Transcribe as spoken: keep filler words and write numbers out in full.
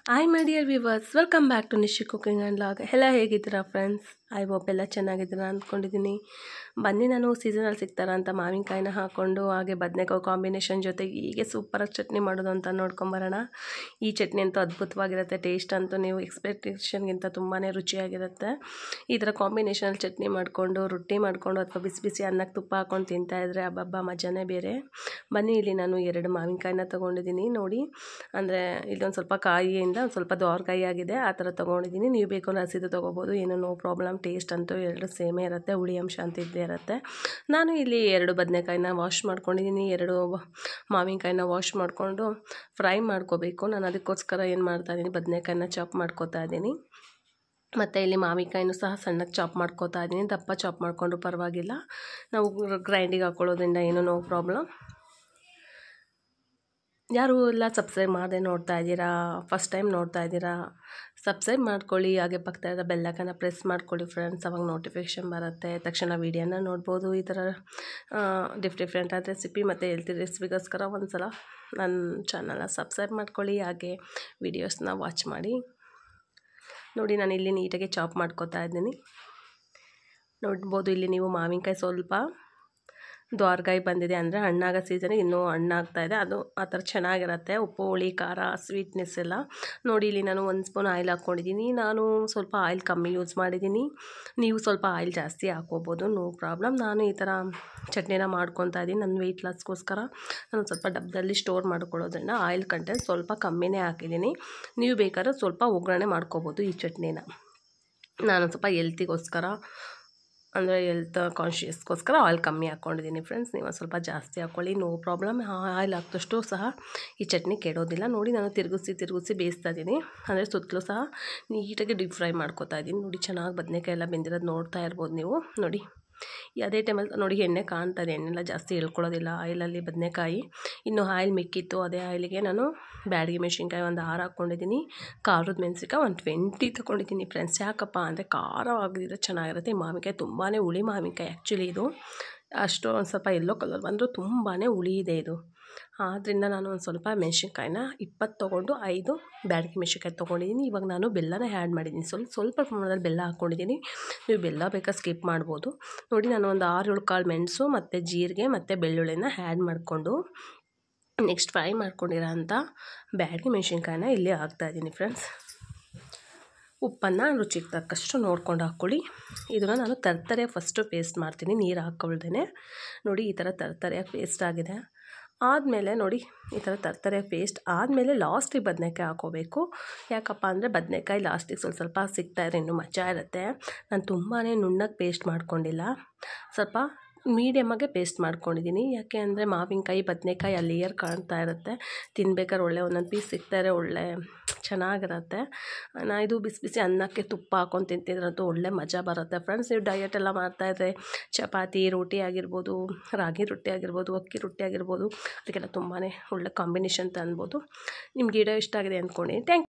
Hi my dear viewers, welcome back to Nishi cooking and vlog. ಎಲ್ಲ ಹೇಗಿದ್ದೀರಾ friends? I hope ಎಲ್ಲ ಚೆನ್ನಾಗಿದ್ದೀರಾ ಅಂದ್ಕೊಂಡಿದ್ದೀನಿ. ಬನ್ನಿ, ನಾನು ಸೀಸನಲ್ಲಿ ಸಿಗ್ತಾರ ಅಂತ ಮಾವಿನಕಾಯಿನ ಹಾಕ್ಕೊಂಡು ಹಾಗೆ ಬದನೆಕಾಯಿ ಕಾಂಬಿನೇಷನ್ ಜೊತೆಗೆ ಹೀಗೆ ಸೂಪರಾಗಿ ಚಟ್ನಿ ಮಾಡೋದು ಅಂತ ನೋಡ್ಕೊಂಬರೋಣ. ಈ ಚಟ್ನಿ ಅಂತೂ ಅದ್ಭುತವಾಗಿರುತ್ತೆ. ಟೇಸ್ಟ್ ಅಂತೂ ನೀವು ಎಕ್ಸ್ಪೆಕ್ಟೇಷನ್ಗಿಂತ ತುಂಬಾ ರುಚಿಯಾಗಿರುತ್ತೆ. ಈ ಥರ ಕಾಂಬಿನೇಷನಲ್ಲಿ ಚಟ್ನಿ ಮಾಡಿಕೊಂಡು ರೊಟ್ಟಿ ಮಾಡಿಕೊಂಡು ಅಥವಾ ಬಿಸಿ ಬಿಸಿ ಅನ್ನಕ್ಕೆ ತುಪ್ಪ ಹಾಕ್ಕೊಂಡು ತಿಂತಾಯಿದ್ರೆ ಹಬ್ಬ ಮಜಾನೇ ಬೇರೆ. ಬನ್ನಿ, ಇಲ್ಲಿ ನಾನು ಎರಡು ಮಾವಿನಕಾಯಿನ ತೊಗೊಂಡಿದ್ದೀನಿ ನೋಡಿ. ಅಂದರೆ ಇಲ್ಲೊಂದು ಸ್ವಲ್ಪ ಕಾಯಿಯಿಂದ ಒಂದು ಸ್ವಲ್ಪ ದೋರ್ಕಾಯಿ ಆಗಿದೆ, ಆ ಥರ ತೊಗೊಂಡಿದ್ದೀನಿ. ನೀವು ಬೇಕು ಅಂದರೆ ಹಸಿದು ತೊಗೋಬೋದು, ಏನೂ ನೋ ಪ್ರಾಬ್ಲಮ್. ಟೇಸ್ಟ್ ಅಂತೂ ಎರಡು ಸೇಮೇ ಇರುತ್ತೆ, ಹುಳಿ ಅಂಶ ಅಂತ ಇದ್ದೇ ಇರುತ್ತೆ. ನಾನು ಇಲ್ಲಿ ಎರಡು ಬದನೆಕಾಯಿನ ವಾಶ್ ಮಾಡ್ಕೊಂಡಿದ್ದೀನಿ. ಎರಡು ಮಾವಿನಕಾಯಿನ ವಾಶ್ ಮಾಡಿಕೊಂಡು ಫ್ರೈ ಮಾಡ್ಕೋಬೇಕು. ನಾನು ಅದಕ್ಕೋಸ್ಕರ ಏನು ಮಾಡ್ತಾಯಿದ್ದೀನಿ, ಬದನೆಕಾಯಿನ ಚಾಪ್ ಮಾಡ್ಕೋತಾ ಇದ್ದೀನಿ. ಮತ್ತು ಇಲ್ಲಿ ಮಾವಿನಕಾಯಿನೂ ಸಹ ಸಣ್ಣಕ್ಕೆ ಚಾಪ್ ಮಾಡ್ಕೋತಾ ಇದ್ದೀನಿ. ದಪ್ಪ ಚಾಪ್ ಮಾಡಿಕೊಂಡು ಪರವಾಗಿಲ್ಲ, ನಾವು ಗ್ರೈಂಡಿಗೆ ಹಾಕ್ಕೊಳ್ಳೋದ್ರಿಂದ ಏನೂ ನೋ ಪ್ರಾಬ್ಲಮ್. ಯಾರು ಎಲ್ಲ ಸಬ್ಸ್ಕ್ರೈಬ್ ಮಾಡದೆ ನೋಡ್ತಾ ಇದ್ದೀರಾ, ಫಸ್ಟ್ ಟೈಮ್ ನೋಡ್ತಾ ಇದ್ದೀರಾ, ಸಬ್ಸ್ಕ್ರೈಬ್ ಮಾಡ್ಕೊಳ್ಳಿ. ಹಾಗೆ ಪಕ್ಕದ ಬೆಲ್ಲೈಕನ್ನ ಪ್ರೆಸ್ ಮಾಡ್ಕೊಳ್ಳಿ ಫ್ರೆಂಡ್ಸ್, ಅವಾಗ ನೋಟಿಫಿಕೇಷನ್ ಬರುತ್ತೆ, ತಕ್ಷಣ ವೀಡಿಯೋನ ನೋಡ್ಬೋದು. ಈ ಥರ ಡಿಫ್ ಡಿಫ್ರೆಂಟ್ ಆದ ರೆಸಿಪಿ ಮತ್ತು ಹೆಲ್ತಿ ರೆಸಿಪಿಗೋಸ್ಕರ ಒಂದು ಸಲ ನನ್ನ ಚಾನಲ್ನ ಸಬ್ಸ್ಕ್ರೈಬ್ ಮಾಡ್ಕೊಳ್ಳಿ, ಹಾಗೆ ವೀಡಿಯೋಸ್ನ ವಾಚ್ ಮಾಡಿ. ನೋಡಿ, ನಾನು ಇಲ್ಲಿ ನೀಟಾಗಿ ಚಾಪ್ ಮಾಡ್ಕೋತಾ ಇದ್ದೀನಿ. ನೋಡ್ಬೋದು ಇಲ್ಲಿ ನೀವು ಮಾವಿನಕಾಯಿ ಸ್ವಲ್ಪ ದ್ವಾರಕಾಯಿ ಬಂದಿದೆ, ಅಂದರೆ ಹಣ್ಣಾಗೋ ಸೀಸನಿಗೆ ಇನ್ನೂ ಹಣ್ಣಾಗ್ತಾಯಿದೆ. ಅದು ಆ ಥರ ಚೆನ್ನಾಗಿರುತ್ತೆ, ಉಪ್ಪು ಹುಳಿ ಖಾರ ಸ್ವೀಟ್ನೆಸ್ ಎಲ್ಲ. ನೋಡಿ, ಇಲ್ಲಿ ನಾನು ಒಂದು ಸ್ಪೂನ್ ಆಯಿಲ್ ಹಾಕ್ಕೊಂಡಿದ್ದೀನಿ. ನಾನು ಸ್ವಲ್ಪ ಆಯಿಲ್ ಕಮ್ಮಿ ಯೂಸ್ ಮಾಡಿದ್ದೀನಿ, ನೀವು ಸ್ವಲ್ಪ ಆಯಿಲ್ ಜಾಸ್ತಿ ಹಾಕ್ಕೋಬೋದು, ನೋ ಪ್ರಾಬ್ಲಮ್. ನಾನು ಈ ಥರ ಚಟ್ನಿನ ಮಾಡ್ಕೊತಾ ಇದ್ದೀನಿ ನನ್ನ ವೆಯ್ಟ್ ಲಾಸ್ಗೋಸ್ಕರ. ನಾನು ಸ್ವಲ್ಪ ಡಬ್ಬದಲ್ಲಿ ಸ್ಟೋರ್ ಮಾಡ್ಕೊಳ್ಳೋದ್ರಿಂದ ಆಯಿಲ್ ಕಂಟೆಂಟ್ ಸ್ವಲ್ಪ ಕಮ್ಮಿನೇ ಹಾಕಿದ್ದೀನಿ. ನೀವು ಬೇಕಾದ್ರೆ ಸ್ವಲ್ಪ ಒಗ್ಗರಣೆ ಮಾಡ್ಕೋಬೋದು ಈ ಚಟ್ನಿನ. ನಾನು ಸ್ವಲ್ಪ ಹೆಲ್ತಿಗೋಸ್ಕರ, ಅಂದರೆ ಹೆಲ್ತ್ ಕಾನ್ಷಿಯಸ್ಗೋಸ್ಕರ ಆಯಿಲ್ ಕಮ್ಮಿ ಹಾಕ್ಕೊಂಡಿದ್ದೀನಿ ಫ್ರೆಂಡ್ಸ್. ನೀವು ಸ್ವಲ್ಪ ಜಾಸ್ತಿ ಹಾಕ್ಕೊಳ್ಳಿ, ನೋ ಪ್ರಾಬ್ಲಮ್. ಆಯಿಲ್ ಹಾಕಿದಷ್ಟು ಸಹ ಈ ಚಟ್ನಿ ಕೆಡೋದಿಲ್ಲ. ನೋಡಿ, ನಾನು ತಿರುಗಿಸಿ ತಿರುಗಿಸಿ ಬೇಯಿಸ್ತಾ ಇದ್ದೀನಿ, ಅಂದರೆ ಸುತ್ತಲೂ ಸಹ ನೀಟಾಗಿ ಡೀಪ್ ಫ್ರೈ ಮಾಡ್ಕೊತಾ ಇದ್ದೀನಿ. ನೋಡಿ, ಚೆನ್ನಾಗಿ ಬದನೆಕಾಯಿ ಎಲ್ಲ ಬೆಂದಿರೋದು ನೋಡ್ತಾ ಇರ್ಬೋದು ನೀವು. ನೋಡಿ, ಅದೇ ಟೈಮಲ್ಲಿ ನೋಡಿ ಎಣ್ಣೆ ಕಾಣ್ತದೆ, ಎಣ್ಣೆಲ್ಲ ಜಾಸ್ತಿ ಎಳ್ಕೊಳ್ಳೋದಿಲ್ಲ ಆಯಿಲಲ್ಲಿ ಬದನೆಕಾಯಿ. ಇನ್ನು ಆಯಿಲ್ ಮಿಕ್ಕಿತ್ತು, ಅದೇ ಆಯಿಲಿಗೆ ನಾನು ಬ್ಯಾಡಗಿ ಮೆಣಸಿನ್ಕಾಯಿ ಒಂದು ಆರು ಹಾಕ್ಕೊಂಡಿದ್ದೀನಿ, ಖಾರದ ಮೆಣಸಿನ್ಕಾಯಿ ಒಂದು ಟ್ವೆಂಟಿ ತೊಗೊಂಡಿದ್ದೀನಿ ಫ್ರೆಂಡ್ಸ್. ಯಾಕಪ್ಪ ಅಂದರೆ ಖಾರ ಆಗಿದ್ರೆ ಚೆನ್ನಾಗಿರುತ್ತೆ. ಈ ಮಾವಿನಕಾಯಿ ತುಂಬಾ ಹುಳಿ ಮಾವಿನಕಾಯಿ ಆ್ಯಕ್ಚುಲಿ ಇದು. ಅಷ್ಟು ಒಂದು ಸ್ವಲ್ಪ ಎಲ್ಲೋ ಕಲರ್ ಬಂದರೂ ತುಂಬಾ ಹುಳಿ ಇದೆ ಇದು. ಆದ್ದರಿಂದ ನಾನು ಒಂದು ಸ್ವಲ್ಪ ಮೆಣಸಿನ್ಕಾಯಿನ ಇಪ್ಪತ್ತು ತೊಗೊಂಡು ಐದು ಬ್ಯಾಡಗಿ ಮೆಣಸಿನ್ಕಾಯಿ ತೊಗೊಂಡಿದ್ದೀನಿ. ಇವಾಗ ನಾನು ಬೆಲ್ಲನ ಆ್ಯಡ್ ಮಾಡಿದ್ದೀನಿ, ಸ್ವಲ್ಪ ಸ್ವಲ್ಪ ಪ್ರಮಾಣದಲ್ಲಿ ಬೆಲ್ಲ ಹಾಕ್ಕೊಂಡಿದ್ದೀನಿ. ನೀವು ಬೆಲ್ಲ ಬೇಕಾ ಸ್ಕಿಪ್ ಮಾಡ್ಬೋದು. ನೋಡಿ, ನಾನು ಒಂದು ಆರು ಏಳು ಕಾಳು ಮೆಣಸು ಮತ್ತು ಜೀರಿಗೆ ಮತ್ತು ಬೆಳ್ಳುಳ್ಳಿನ ಆ್ಯಡ್ ಮಾಡಿಕೊಂಡು ನೆಕ್ಸ್ಟ್ ಫ್ರೈ ಮಾಡ್ಕೊಂಡಿರೋ ಅಂಥ ಬ್ಯಾಡಗಿ ಮೆಣಸಿನ್ಕಾಯಿನ ಇಲ್ಲಿ ಹಾಕ್ತಾಯಿದ್ದೀನಿ ಫ್ರೆಂಡ್ಸ್. ಉಪ್ಪನ್ನು ರುಚಿಗೆ ತಕ್ಕಷ್ಟು ನೋಡ್ಕೊಂಡು ಹಾಕ್ಕೊಳ್ಳಿ. ಇದನ್ನು ನಾನು ತರ್ತರೆ ಫಸ್ಟು ಪೇಸ್ಟ್ ಮಾಡ್ತೀನಿ, ನೀರು ಹಾಕ್ಕೊಳ್ದೇ. ನೋಡಿ, ಈ ಥರ ತರ್ತರೆಯಾಗಿ ಪೇಸ್ಟ್ ಆಗಿದೆ. ಆದಮೇಲೆ ನೋಡಿ, ಈ ಥರ ತರ್ತರೆ ಪೇಸ್ಟ್ ಆದಮೇಲೆ ಲಾಸ್ಟಿಗೆ ಬದನೆಕಾಯಿ ಹಾಕ್ಕೋಬೇಕು. ಯಾಕಪ್ಪ ಅಂದರೆ ಬದನೆಕಾಯಿ ಲಾಸ್ಟಿಗೆ ಸ್ವಲ್ಪ ಸ್ವಲ್ಪ ಸಿಗ್ತಾಯಿದ್ರೆ ಇನ್ನೂ ಮಜಾ ಇರುತ್ತೆ. ನಾನು ತುಂಬಾ ನುಣ್ಣಗೆ ಪೇಸ್ಟ್ ಮಾಡ್ಕೊಂಡಿಲ್ಲ, ಸ್ವಲ್ಪ ಮೀಡಿಯಮ್ಮಾಗೆ ಪೇಸ್ಟ್ ಮಾಡ್ಕೊಂಡಿದ್ದೀನಿ. ಯಾಕೆ ಅಂದರೆ ಮಾವಿನಕಾಯಿ ಬದನೆಕಾಯಿ ಆ ಲೇಯರ್ ಕಾಣ್ತಾ ಇರುತ್ತೆ, ತಿನ್ಬೇಕಾದ್ರೆ ಒಳ್ಳೆ ಒಂದೊಂದು ಪೀಸ್ ಸಿಗ್ತಾಯಿದ್ರೆ ಒಳ್ಳೆ ಚೆನ್ನಾಗಿರುತ್ತೆ. ನಾ ಇದು ಬಿಸಿ ಬಿಸಿ ಅನ್ನಕ್ಕೆ ತುಪ್ಪ ಹಾಕ್ಕೊಂಡು ತಿಂತಿದ್ರಂತೂ ಒಳ್ಳೆ ಮಜಾ ಬರುತ್ತೆ ಫ್ರೆಂಡ್ಸ್. ನೀವು ಡಯಟ್ ಎಲ್ಲ ಮಾಡ್ತಾಯಿದ್ರೆ ಚಪಾತಿ ರೋಟಿ ಆಗಿರ್ಬೋದು, ರಾಗಿ ರೊಟ್ಟಿ ಆಗಿರ್ಬೋದು, ಅಕ್ಕಿ ರೊಟ್ಟಿ ಆಗಿರ್ಬೋದು, ಅದಕ್ಕೆಲ್ಲ ತುಂಬಾ ಒಳ್ಳೆ ಕಾಂಬಿನೇಷನ್ ಅಂತ ಅನ್ಬೋದು. ನಿಮ್ಗೆ ವಿಡಿಯೋ ಇಷ್ಟ ಆಗಿದೆ ಅಂದ್ಕೊಂಡು ಥ್ಯಾಂಕ್